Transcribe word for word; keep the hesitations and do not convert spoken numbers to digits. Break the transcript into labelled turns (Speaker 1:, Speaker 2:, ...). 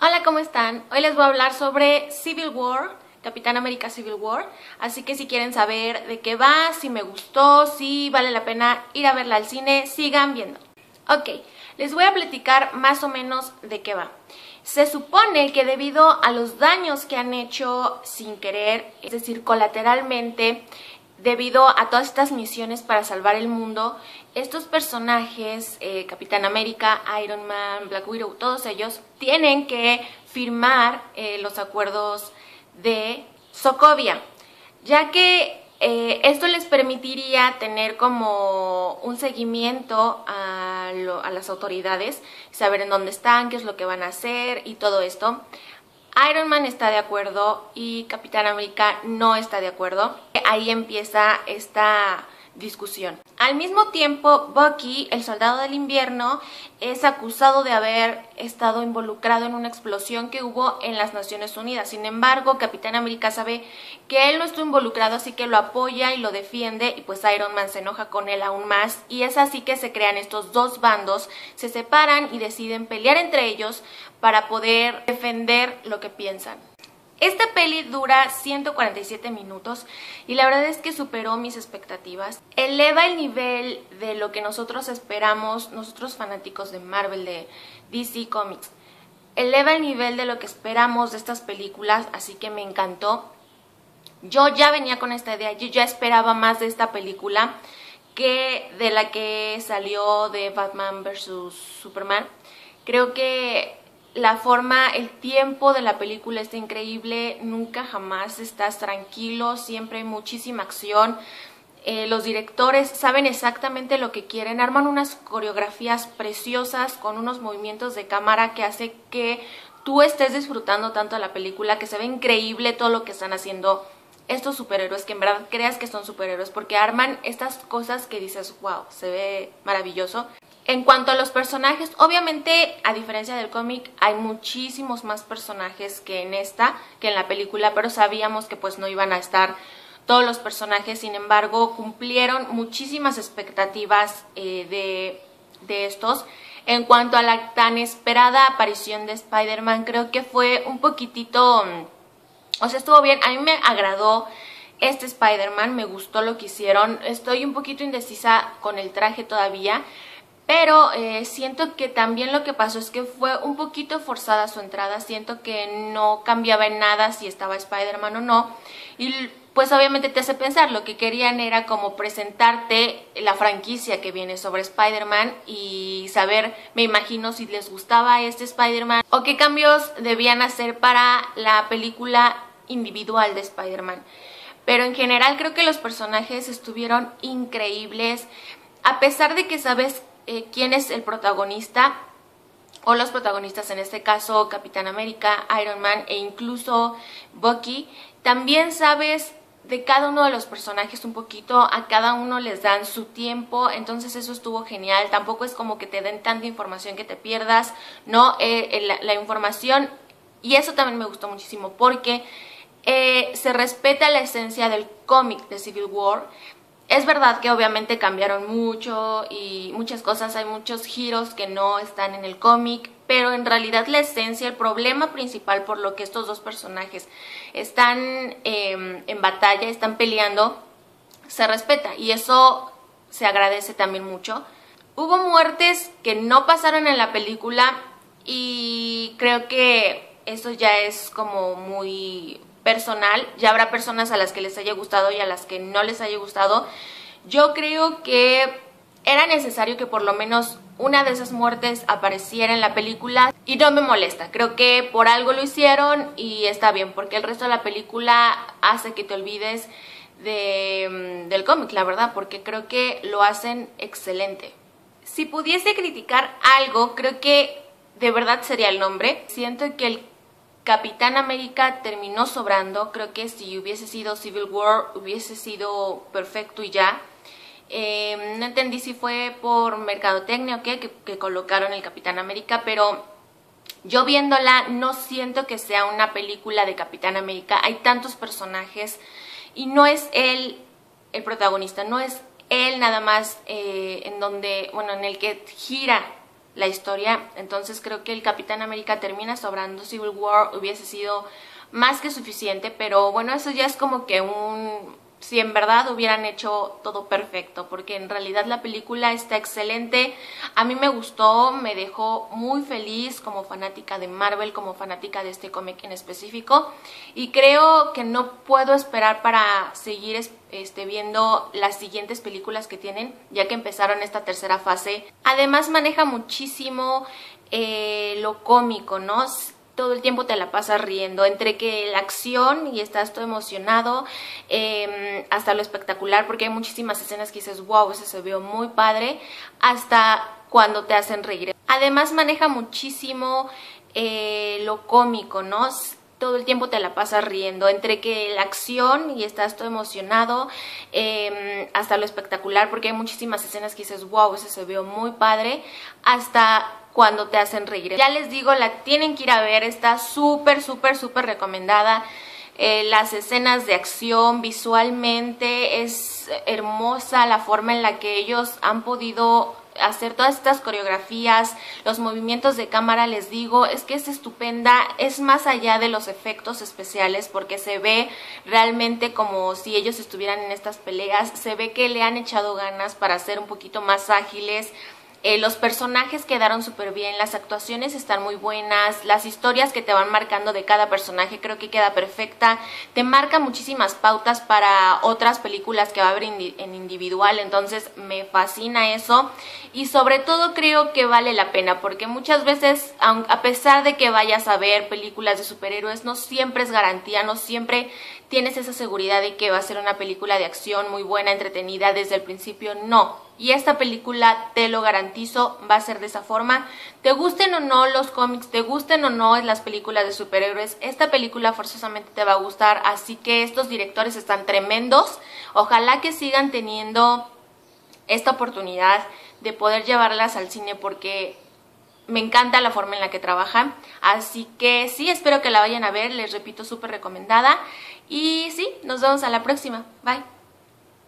Speaker 1: Hola, ¿cómo están? Hoy les voy a hablar sobre Civil War, Capitán América Civil War, así que si quieren saber de qué va, si me gustó, si vale la pena ir a verla al cine, sigan viendo. Ok, les voy a platicar más o menos de qué va. Se supone que debido a los daños que han hecho sin querer, es decir, colateralmente, debido a todas estas misiones para salvar el mundo, estos personajes, eh, Capitán América, Iron Man, Black Widow, todos ellos tienen que firmar eh, los acuerdos de Sokovia, ya que eh, esto les permitiría tener como un seguimiento a, lo, a las autoridades, saber en dónde están, qué es lo que van a hacer y todo esto. Iron Man está de acuerdo y Capitán América no está de acuerdo. Ahí empieza esta discusión. Al mismo tiempo, Bucky, el soldado del invierno, es acusado de haber estado involucrado en una explosión que hubo en las Naciones Unidas. Sin embargo, Capitán América sabe que él no estuvo involucrado, así que lo apoya y lo defiende, y pues Iron Man se enoja con él aún más, y es así que se crean estos dos bandos, se separan y deciden pelear entre ellos para poder defender lo que piensan. Esta peli dura ciento cuarenta y siete minutos y la verdad es que superó mis expectativas. Eleva el nivel de lo que nosotros esperamos, nosotros fanáticos de Marvel, de D C Comics. Eleva el nivel de lo que esperamos de estas películas, así que me encantó. Yo ya venía con esta idea, yo ya esperaba más de esta película que de la que salió de Batman versus Superman. Creo que la forma, el tiempo de la película está increíble, nunca jamás estás tranquilo, siempre hay muchísima acción. Eh, los directores saben exactamente lo que quieren, arman unas coreografías preciosas con unos movimientos de cámara que hace que tú estés disfrutando tanto la película, que se ve increíble todo lo que están haciendo estos superhéroes, que en verdad creas que son superhéroes, porque arman estas cosas que dices, wow, se ve maravilloso. En cuanto a los personajes, obviamente, a diferencia del cómic, hay muchísimos más personajes que en esta, que en la película, pero sabíamos que pues no iban a estar todos los personajes. Sin embargo, cumplieron muchísimas expectativas eh, de, de estos. En cuanto a la tan esperada aparición de Spider-Man, creo que fue un poquitito, o sea, estuvo bien, a mí me agradó este Spider-Man, me gustó lo que hicieron. Estoy un poquito indecisa con el traje todavía, pero eh, siento que también lo que pasó es que fue un poquito forzada su entrada. Siento que no cambiaba en nada si estaba Spider-Man o no. Y pues obviamente te hace pensar, lo que querían era como presentarte la franquicia que viene sobre Spider-Man y saber, me imagino, si les gustaba este Spider-Man o qué cambios debían hacer para la película individual de Spider-Man. Pero en general creo que los personajes estuvieron increíbles. A pesar de que sabes Eh, quién es el protagonista o los protagonistas, en este caso Capitán América, Iron Man e incluso Bucky, también sabes de cada uno de los personajes un poquito, a cada uno les dan su tiempo, entonces eso estuvo genial. Tampoco es como que te den tanta información que te pierdas, no, eh, la, la información, y eso también me gustó muchísimo porque eh, se respeta la esencia del cómic de Civil War. Es verdad que obviamente cambiaron mucho y muchas cosas, hay muchos giros que no están en el cómic, pero en realidad la esencia, el problema principal por lo que estos dos personajes están eh, en batalla, están peleando, se respeta y eso se agradece también mucho. Hubo muertes que no pasaron en la película y creo que eso ya es como muy personal, ya habrá personas a las que les haya gustado y a las que no les haya gustado. Yo creo que era necesario que por lo menos una de esas muertes apareciera en la película y no me molesta, creo que por algo lo hicieron y está bien, porque el resto de la película hace que te olvides de, del cómic, la verdad, porque creo que lo hacen excelente. Si pudiese criticar algo, creo que de verdad sería el nombre. Siento que el Capitán América terminó sobrando, creo que si hubiese sido Civil War hubiese sido perfecto y ya. Eh, no entendí si fue por mercadotecnia o qué, que, que colocaron el Capitán América, pero yo viéndola no siento que sea una película de Capitán América. Hay tantos personajes y no es él el protagonista, no es él nada más eh, en donde, bueno, en el que gira la historia. Entonces creo que el Capitán América termina sobrando. Civil War hubiese sido más que suficiente, pero bueno, eso ya es como que un... si en verdad hubieran hecho todo perfecto, porque en realidad la película está excelente. A mí me gustó, me dejó muy feliz como fanática de Marvel, como fanática de este cómic en específico, y creo que no puedo esperar para seguir este, viendo las siguientes películas que tienen, ya que empezaron esta tercera fase. Además maneja muchísimo eh, lo cómico, ¿no? Todo el tiempo te la pasas riendo, entre que la acción y estás todo emocionado, eh, hasta lo espectacular, porque hay muchísimas escenas que dices, wow, eso se vio muy padre, hasta cuando te hacen reír. Además maneja muchísimo eh, lo cómico, ¿no? Todo el tiempo te la pasas riendo, entre que la acción y estás todo emocionado, eh, hasta lo espectacular, porque hay muchísimas escenas que dices, wow, eso se vio muy padre, hasta cuando te hacen reír. Ya les digo, la tienen que ir a ver, está súper, súper, súper recomendada. Eh, las escenas de acción visualmente es hermosa, la forma en la que ellos han podido hacer todas estas coreografías, los movimientos de cámara, les digo, es que es estupenda, es más allá de los efectos especiales, porque se ve realmente como si ellos estuvieran en estas peleas, se ve que le han echado ganas para ser un poquito más ágiles. Eh, los personajes quedaron súper bien, las actuaciones están muy buenas, las historias que te van marcando de cada personaje creo que queda perfecta, te marca muchísimas pautas para otras películas que va a haber en individual, entonces me fascina eso, y sobre todo creo que vale la pena, porque muchas veces, a pesar de que vayas a ver películas de superhéroes, no siempre es garantía, no siempre tienes esa seguridad de que va a ser una película de acción muy buena, entretenida desde el principio, no. Y esta película, te lo garantizo, va a ser de esa forma. Te gusten o no los cómics, te gusten o no las películas de superhéroes, esta película forzosamente te va a gustar. Así que estos directores están tremendos. Ojalá que sigan teniendo esta oportunidad de poder llevarlas al cine, porque me encanta la forma en la que trabajan. Así que sí, espero que la vayan a ver. Les repito, súper recomendada. Y sí, nos vemos a la próxima. Bye.